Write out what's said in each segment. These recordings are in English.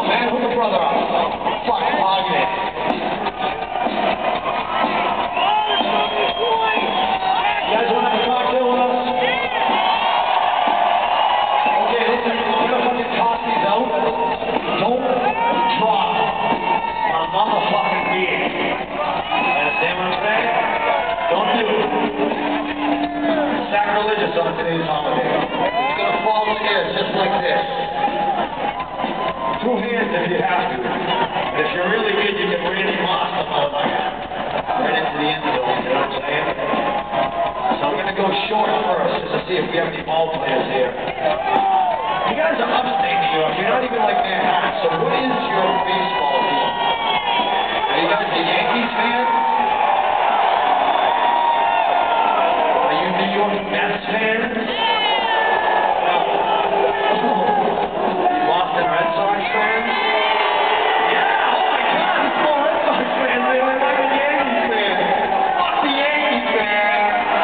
Man, hook a brother up. Fuck, hogging it. You guys want to have a cocktail with us? Okay, listen, you know fucking toss these out? Don't drop a motherfucking beer. Understand what I'm saying? Don't do it. It's sacrilegious on today's holiday. It's gonna fall scared just like this. 2 hands if you have to. And if you're really good, you can Randy Moss the motherfucker right into the end zone, you know what I'm saying? So I'm gonna go short first just to see if we have any ball players here. You guys are upstate New York, you're not even like Manhattan, so what is your baseball team? Are you guys a Yankees fan? Are you New York Mets fans? Boston Red Sox fans? Yeah, oh my God, it's more Red Sox fans than like a Yankees fan. Fuck the Yankees, man.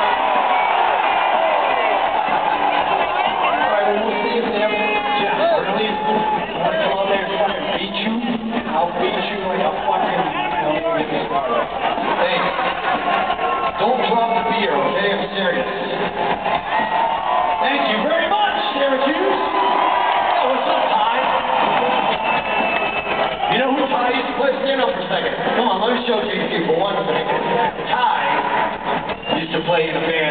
Alright, well, we'll see if they have Jeff, really? I want to come out there and fucking beat you? I'll beat you like a fucking, don't even get me started. Thanks. Don't drop the beer, okay? I'm serious. Thank you very much, Syracuse. Oh, what's up, Ty? You know who Ty used to play? Stand up for a second. Come on, let me showcase you for 1 second. Ty used to play in a band.